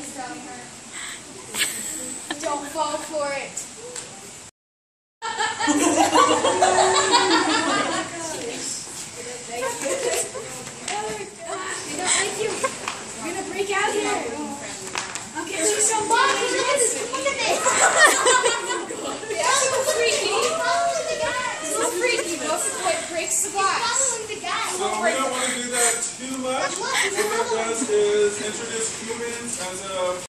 Don't fall for it. We're gonna break out here. Okay, so Mom, look at this. Look at this. That's so freaky. It's so freaky. Most of it breaks the glass. So we don't want to do that too much. What that does is introduce humans as a